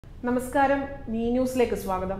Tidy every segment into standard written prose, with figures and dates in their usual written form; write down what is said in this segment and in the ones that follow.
നമസ്കാരം, നീ ന്യൂസിലേക്ക് സ്വാഗതം.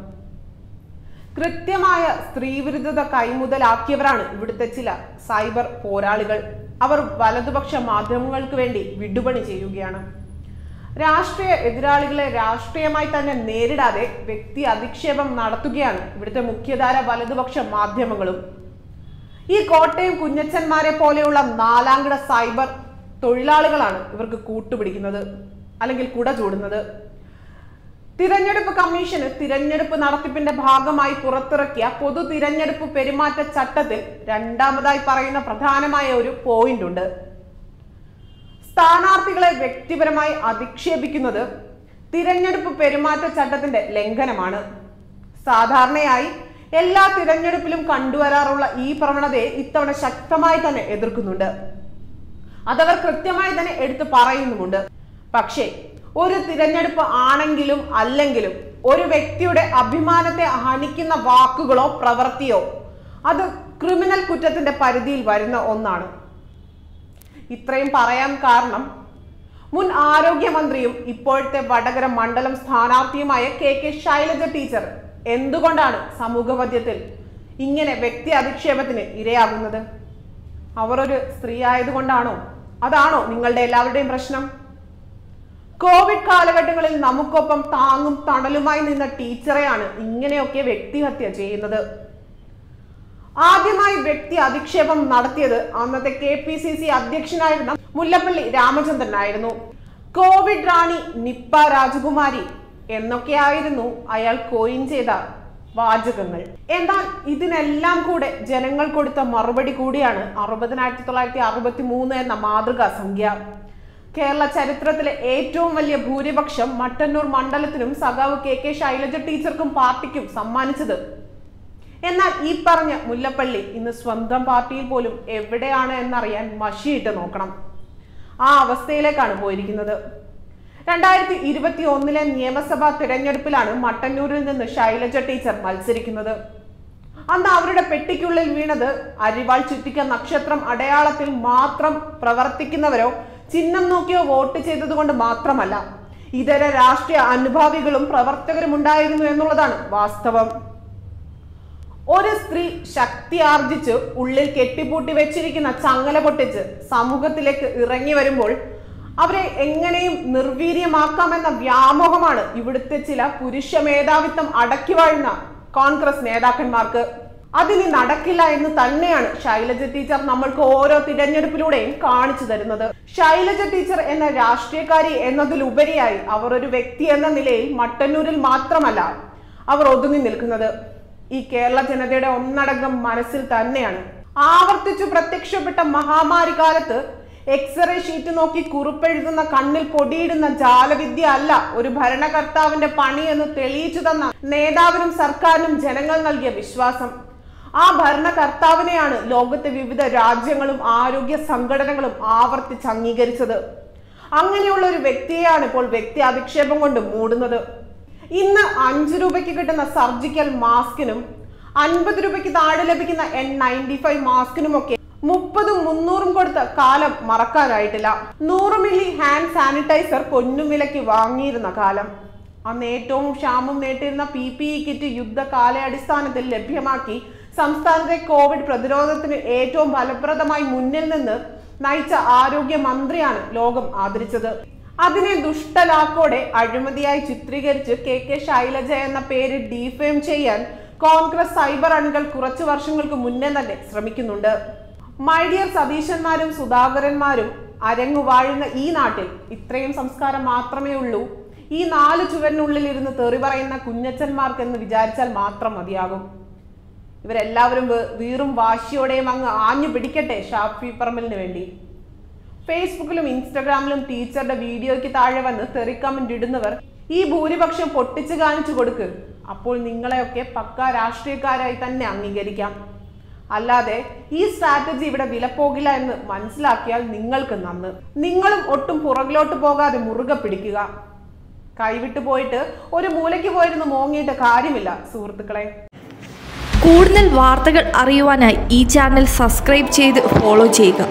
കൃത്യമായ സ്ത്രീവിരുദ്ധത കൈമുതലാക്കിയവരാണ് ഇവിടുത്തെ ചില സൈബർ പോരാളികൾ. അവർ വലതുപക്ഷ മാധ്യമങ്ങൾക്ക് വേണ്ടി വിടുപണി ചെയ്യുകയാണ്. രാഷ്ട്രീയ എതിരാളികളെ രാഷ്ട്രീയമായി തന്നെ നേരിടാതെ വ്യക്തി അധിക്ഷേപം നടത്തുകയാണ് ഇവിടുത്തെ മുഖ്യധാര വലതുപക്ഷ മാധ്യമങ്ങളും. ഈ കോട്ടയം കുഞ്ഞച്ചന്മാരെ പോലെയുള്ള നാലാംകിട സൈബർ തൊഴിലാളികളാണ് ഇവർക്ക് കൂട്ടുപിടിക്കുന്നത്, അല്ലെങ്കിൽ കുട ചൂടുന്നത്. തിരഞ്ഞെടുപ്പ് കമ്മീഷന് തിരഞ്ഞെടുപ്പ് നടത്തിപ്പിന്റെ ഭാഗമായി പുറത്തിറക്കിയ പൊതു തിരഞ്ഞെടുപ്പ് പെരുമാറ്റ ചട്ടത്തിൽ രണ്ടാമതായി പറയുന്ന പ്രധാനമായ ഒരു പോയിന്റ് ഉണ്ട്. സ്ഥാനാർത്ഥികളെ വ്യക്തിപരമായി അധിക്ഷേപിക്കുന്നത് തിരഞ്ഞെടുപ്പ് പെരുമാറ്റ ചട്ടത്തിന്റെ ലംഘനമാണ്. സാധാരണയായി എല്ലാ തിരഞ്ഞെടുപ്പിലും കണ്ടുവരാറുള്ള ഈ പ്രവണതയെ ഇത്തവണ ശക്തമായി തന്നെ എതിർക്കുന്നുണ്ട്. അതവർ കൃത്യമായി തന്നെ എടുത്തു പറയുന്നുമുണ്ട്. പക്ഷേ ഒരു തിരഞ്ഞെടുപ്പ് ആണെങ്കിലും അല്ലെങ്കിലും ഒരു വ്യക്തിയുടെ അഭിമാനത്തെ ഹനിക്കുന്ന വാക്കുകളോ പ്രവൃത്തിയോ അത് ക്രിമിനൽ കുറ്റത്തിന്റെ പരിധിയിൽ വരുന്ന ഒന്നാണ്. ഇത്രയും പറയാൻ കാരണം മുൻ ആരോഗ്യമന്ത്രിയും ഇപ്പോഴത്തെ വടകര മണ്ഡലം സ്ഥാനാർത്ഥിയുമായ കെ ശൈലജ ടീച്ചർ എന്തുകൊണ്ടാണ് സമൂഹമധ്യത്തിൽ ഇങ്ങനെ വ്യക്തി അധിക്ഷേപത്തിന് ഇരയാകുന്നത്? അവർ ഒരു സ്ത്രീ ആയതുകൊണ്ടാണോ? അതാണോ നിങ്ങളുടെ എല്ലാവരുടെയും പ്രശ്നം? കോവിഡ് കാലഘട്ടങ്ങളിൽ നമുക്കൊപ്പം താങ്ങും തണലുമായി നിന്ന ടീച്ചറെയാണ് ഇങ്ങനെയൊക്കെ വ്യക്തിഹത്യ ചെയ്യുന്നത്. ആദ്യമായി വ്യക്തി അധിക്ഷേപം നടത്തിയത് അന്നത്തെ KPCC അധ്യക്ഷനായിരുന്ന മുല്ലപ്പള്ളി രാമചന്ദ്രനായിരുന്നു. കോവിഡ് റാണി, നിപ്പ രാജകുമാരി എന്നൊക്കെയായിരുന്നു അയാൾ കോയിൻ ചെയ്ത വാചകങ്ങൾ. എന്നാൽ ഇതിനെല്ലാം കൂടെ ജനങ്ങൾ കൊടുത്ത മറുപടി കൂടിയാണ് 1963 എന്ന മാതൃകാ സംഖ്യ. കേരള ചരിത്രത്തിലെ ഏറ്റവും വലിയ ഭൂരിപക്ഷം മട്ടന്നൂർ മണ്ഡലത്തിനും സഖാവ് കെ ശൈലജ ടീച്ചർക്കും പാർട്ടിക്കും സമ്മാനിച്ചത്. എന്നാൽ ഈ പറഞ്ഞ മുല്ലപ്പള്ളി ഇന്ന് സ്വന്തം പാർട്ടിയിൽ പോലും എവിടെയാണ് എന്നറിയാൻ മഷിയിട്ട് നോക്കണം. ആ അവസ്ഥയിലേക്കാണ് പോയിരിക്കുന്നത്. 2021 നിയമസഭാ തിരഞ്ഞെടുപ്പിലാണ് മട്ടന്നൂരിൽ നിന്ന് ശൈലജ ടീച്ചർ മത്സരിക്കുന്നത്. അന്ന് അവരുടെ പെട്ടിക്കുള്ളിൽ വീണത് അരിവാൾ ചുറ്റിക്ക നക്ഷത്രം അടയാളത്തിൽ മാത്രം പ്രവർത്തിക്കുന്നവരോ ചിഹ്നം നോക്കിയോ വോട്ട് ചെയ്തത് കൊണ്ട് മാത്രമല്ല, ഇതര രാഷ്ട്രീയ അനുഭാവികളും പ്രവർത്തകരും ഉണ്ടായിരുന്നു എന്നുള്ളതാണ് വാസ്തവം. ഒരു സ്ത്രീ ശക്തി ആർജിച്ച് ഉള്ളിൽ കെട്ടിപ്പൂട്ടി വെച്ചിരിക്കുന്ന ചങ്ങല പൊട്ടിച്ച് സമൂഹത്തിലേക്ക് ഇറങ്ങി വരുമ്പോൾ അവരെ എങ്ങനെയും നിർവീര്യമാക്കാമെന്ന വ്യാമോഹമാണ് ഇവിടുത്തെ ചില പുരുഷ മേധാവിത്വം അടക്കി വാഴുന്ന കോൺഗ്രസ് നേതാക്കന്മാർക്ക്. അതിന് നടക്കില്ല എന്ന് തന്നെയാണ് ശൈലജ ടീച്ചർ നമ്മൾക്ക് ഓരോ തിരഞ്ഞെടുപ്പിലൂടെയും കാണിച്ചു തരുന്നത്. ശൈലജ ടീച്ചർ എന്ന രാഷ്ട്രീയക്കാരി എന്നതിലുപരിയായി അവർ ഒരു വ്യക്തി എന്ന നിലയിൽ മട്ടന്നൂരിൽ മാത്രമല്ല അവർ ഒതുങ്ങി നിൽക്കുന്നത് ഈ കേരള ജനതയുടെ ഒന്നടങ്കം മനസ്സിൽ തന്നെയാണ്. ആവർത്തിച്ചു പ്രത്യക്ഷപ്പെട്ട മഹാമാരി കാലത്ത് എക്സ്റേ ഷീറ്റ് നോക്കി കുറിപ്പെഴുതുന്ന കണ്ണിൽ പൊടിയിടുന്ന ജാലവിദ്യ അല്ല ഒരു ഭരണകർത്താവിന്റെ പണി എന്ന് തെളിയിച്ചു തന്ന നേതാവിനും സർക്കാരിനും ജനങ്ങൾ നൽകിയ വിശ്വാസം. ആ ഭരണകർത്താവിനെയാണ് ലോകത്തെ വിവിധ രാജ്യങ്ങളും ആരോഗ്യ സംഘടനകളും ആവർത്തിച്ച് അംഗീകരിച്ചത്. അങ്ങനെയുള്ള ഒരു വ്യക്തിയെയാണ് ഇപ്പോൾ വ്യക്തി അധിക്ഷേപം കൊണ്ട് മൂടുന്നത്. ഇന്ന് 5 രൂപയ്ക്ക് കിട്ടുന്ന സർജിക്കൽ മാസ്കിനും 50 രൂപയ്ക്ക് താഴെ ലഭിക്കുന്ന N95 മാസ്കിനുമൊക്കെ 30ഉം 300ഉം കൊടുത്ത കാലം മറക്കാനായിട്ടില്ല. 100 മില്ലി ഹാൻഡ് സാനിറ്റൈസർ പൊന്നും വിലയ്ക്ക് വാങ്ങിയിരുന്ന കാലം. അന്ന് ഏറ്റവും ക്ഷാമം നേട്ടിരുന്ന PPE കിറ്റ് യുദ്ധകാലാടിസ്ഥാനത്തിൽ ലഭ്യമാക്കി സംസ്ഥാനത്തെ കോവിഡ് പ്രതിരോധത്തിന് ഏറ്റവും ഫലപ്രദമായി മുന്നിൽ നിന്ന് നയിച്ച ആരോഗ്യ മന്ത്രിയാണ് ലോകം ആദരിച്ചത്. അതിനെ ദുഷ്ടലാക്കോടെ അഴിമതിയായി ചിത്രീകരിച്ച് കെ ശൈലജ എന്ന പേര് ഡീഫെയിം ചെയ്യാൻ കോൺഗ്രസ് സൈബർ അണികൾ കുറച്ചു വർഷങ്ങൾക്ക് മുന്നേ തന്നെ ശ്രമിക്കുന്നുണ്ട്. മൈഡിയർ സതീശന്മാരും സുധാകരന്മാരും അരങ്ങു വാഴുന്ന ഈ നാട്ടിൽ ഇത്രയും സംസ്കാരം മാത്രമേ ഉള്ളൂ. ഈ 4 ചുവരിനുള്ളിൽ ഇരുന്ന് തെറി പറയുന്ന കുഞ്ഞച്ചന്മാർക്കെന്ന് വിചാരിച്ചാൽ മാത്രം മതിയാകും. ഇവരെല്ലാവരും വീറും വാശിയോടെയും അങ്ങ് ആഞ്ഞു പിടിക്കട്ടെ ഷാഫി പറമ്പലിന് വേണ്ടി. ഫേസ്ബുക്കിലും ഇൻസ്റ്റഗ്രാമിലും ടീച്ചറുടെ വീഡിയോയ്ക്ക് താഴെ വന്ന് തെറി കമന്റ് ഇടുന്നവർ ഈ ഭൂരിപക്ഷം പൊട്ടിച്ചു കാണിച്ചു കൊടുക്ക്. അപ്പോൾ നിങ്ങളെയൊക്കെ പക്കാ രാഷ്ട്രീയക്കാരായി തന്നെ അംഗീകരിക്കാം. അല്ലാതെ ഈ സ്ട്രാറ്റജി ഇവിടെ വിലപ്പോകില്ല എന്ന് മനസ്സിലാക്കിയാൽ നിങ്ങൾക്ക് നന്ന്. നിങ്ങളും ഒട്ടും പുറകിലോട്ട് പോകാതെ മുറുകെ പിടിക്കുക. കൈവിട്ടു പോയിട്ട് ഒരു മൂലയ്ക്ക് പോയിരുന്ന് മോങ്ങിയിട്ട് കാര്യമില്ല സുഹൃത്തുക്കളെ. കൂടുതൽ വാർത്തകൾ അറിയുവാനായി ഈ ചാനൽ സബ്സ്ക്രൈബ് ചെയ്ത് ഫോളോ ചെയ്യുക.